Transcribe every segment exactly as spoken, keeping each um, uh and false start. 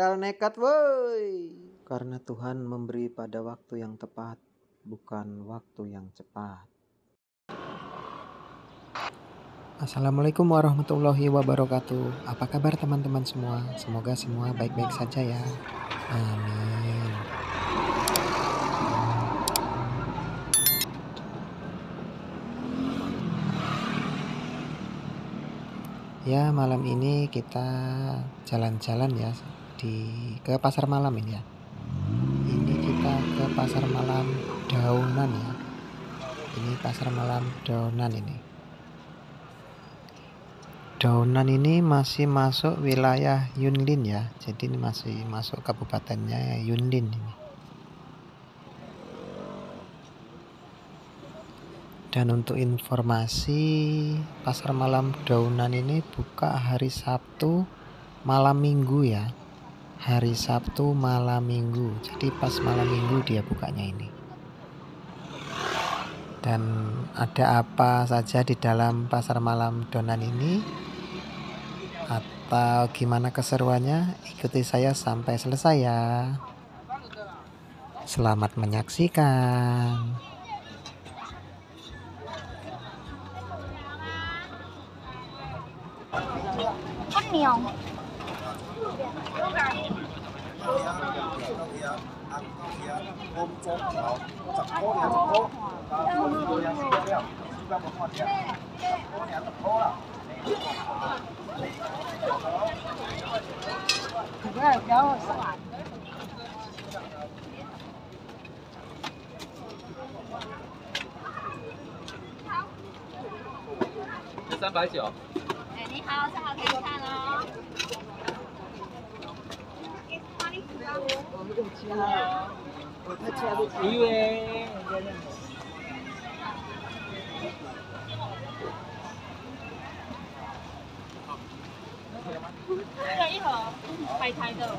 padahal nekat woi. Karena Tuhan memberi pada waktu yang tepat, bukan waktu yang cepat. Assalamualaikum warahmatullahi wabarakatuh. Apa kabar teman-teman semua? Semoga semua baik-baik saja ya. Amin. Ya, malam ini kita jalan-jalan ya di ke pasar malam ini ya. Ini kita ke pasar malam Daunan ya. Ini pasar malam Daunan ini. Daunan ini masih masuk wilayah Yunlin ya. Jadi ini masih masuk kabupatennya Yunlin ini. Dan untuk informasi, pasar malam Daunan ini buka hari Sabtu malam Minggu ya. Hari Sabtu malam Minggu. Jadi pas malam Minggu dia bukanya ini. Dan ada apa saja di dalam pasar malam Daunan ini? Atau gimana keseruannya? Ikuti saya sampai selesai ya. Selamat menyaksikan. 三百九。 哎，你好，正好给你看哦。 一位。 这个一盒白菜的。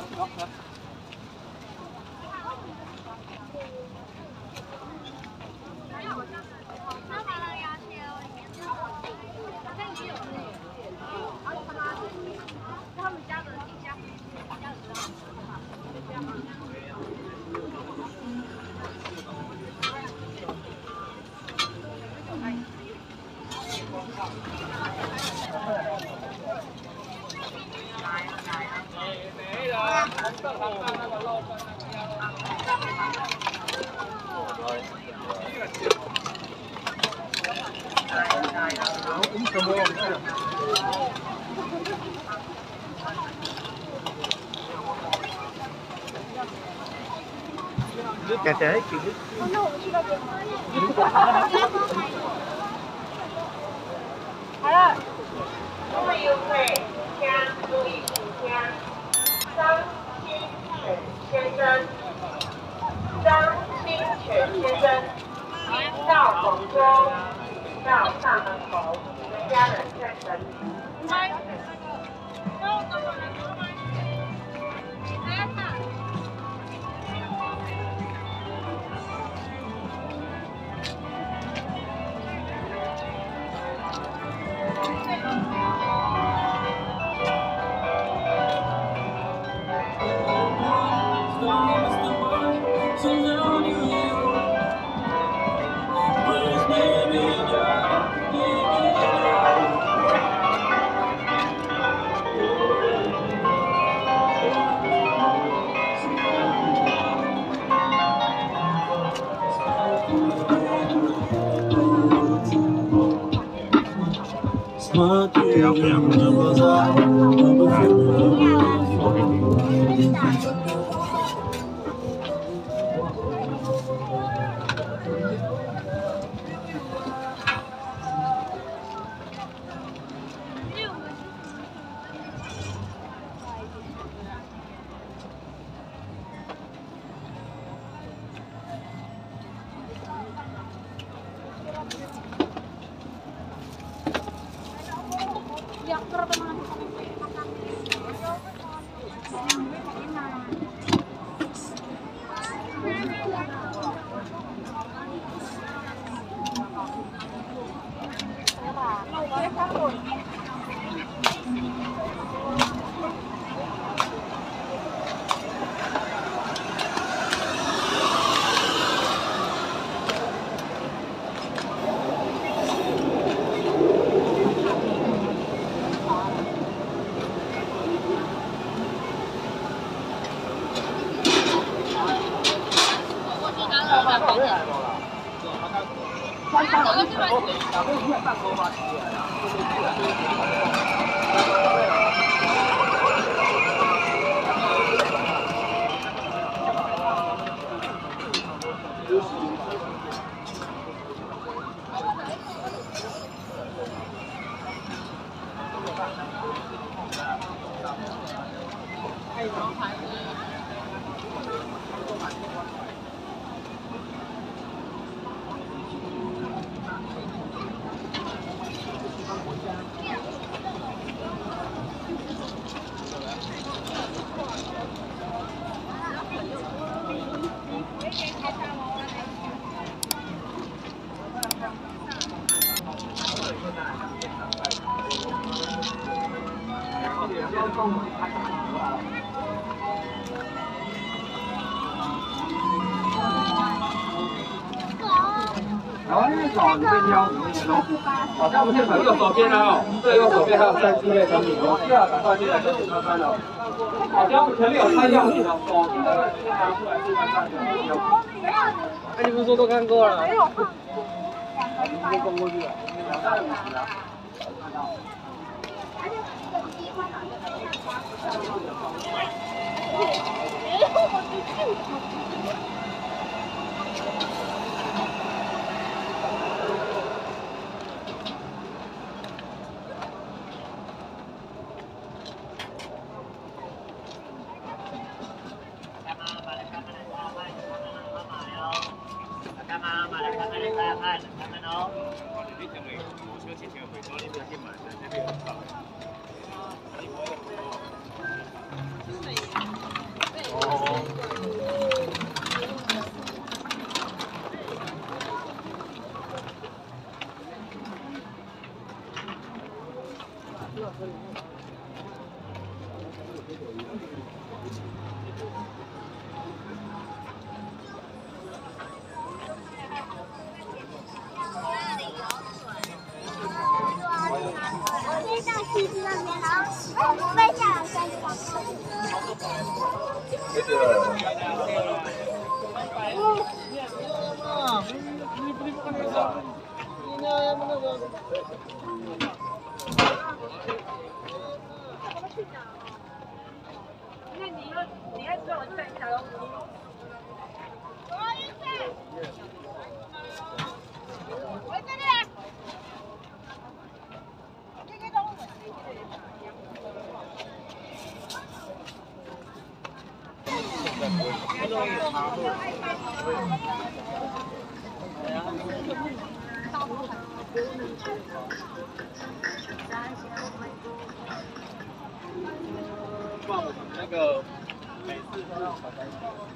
感觉还挺。 那我们去那边。好了。注意优惠，加注意请加张清泉先生，张清泉先生，您到广州，到大门口，你的家人在等你。 然后那个手你可以挑里面的东西。好，那我们现场右手边呢哦，这右手边还有三 C 类产品哦，第二赶快进来就检查看了。好，这样前面有看样品哦，手机的先拿出来试看看。哎，你不是说都看过了？没有。直接逛过去了。那个每次都要把它。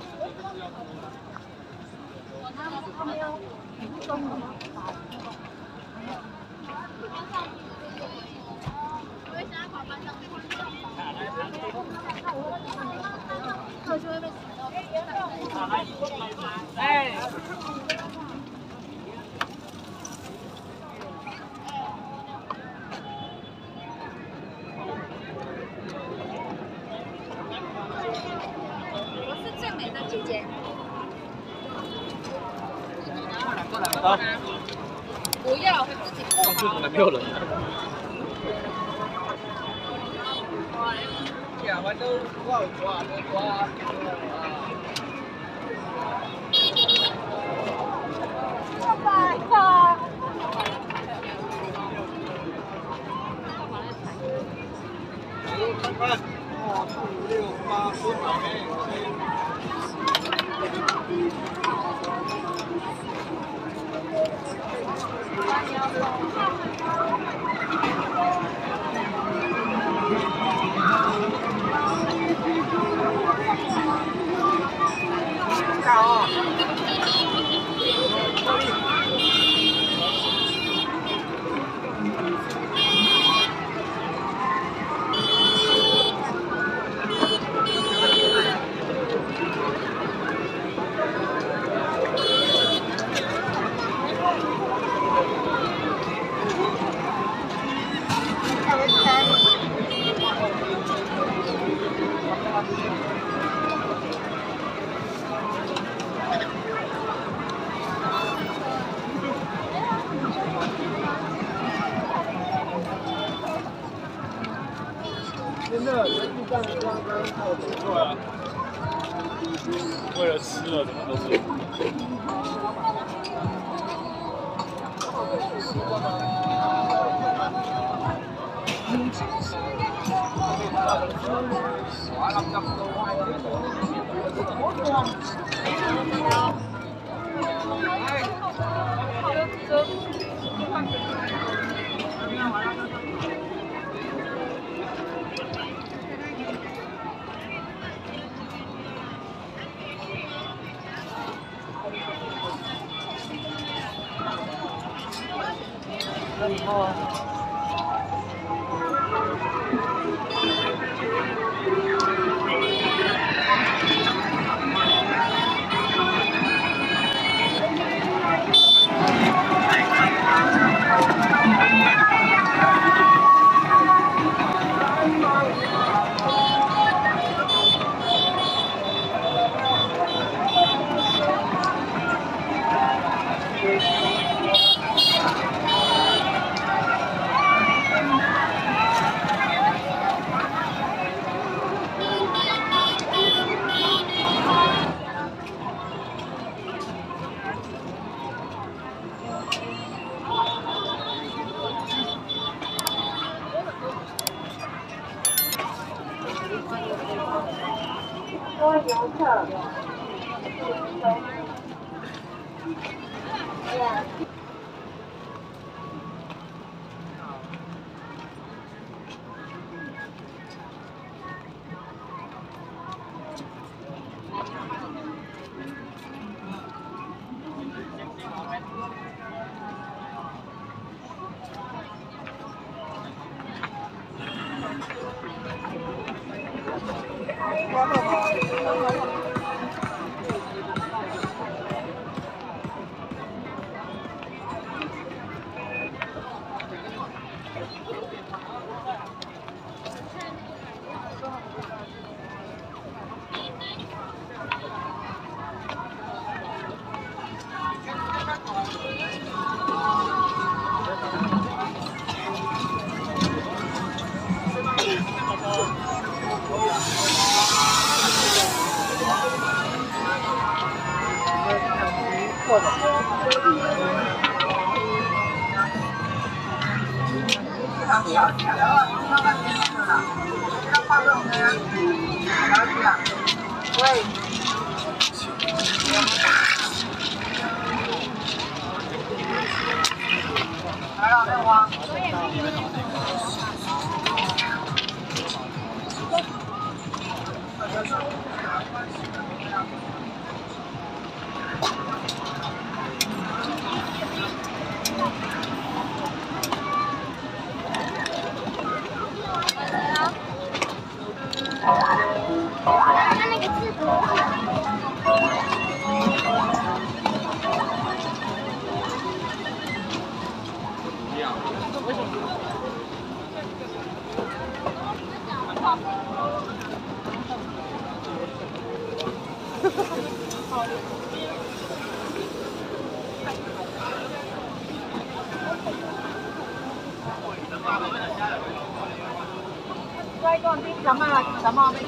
哎。 姐姐， 好， 不要，会自己过这怎么没有人？呀，我都挂挂挂挂。爸爸。看看，哦，五六八，多少枚？ 对啊，为了吃了，怎么都是。 各位游客， 再講啲咁啊，咁啊，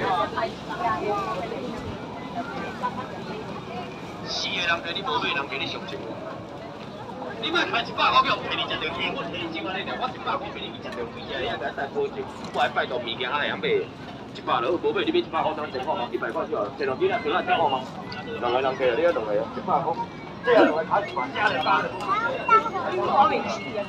死的人陪你無買，人陪你上錢。你莫開一百塊叫陪你食着煙，我提你今晚咧，我一百塊陪你去食着貴啊！你啊，甲咱保證，我來拜託物件還會曉買，一百了，無買你買一百塊當錢看嘛，一百塊就好，前兩天啊，前兩天看嘛，兩個人客，你要兩個，一百塊，這樣兩個卡一百，加兩百。我未試啊。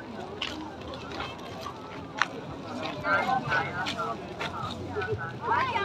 哎呀！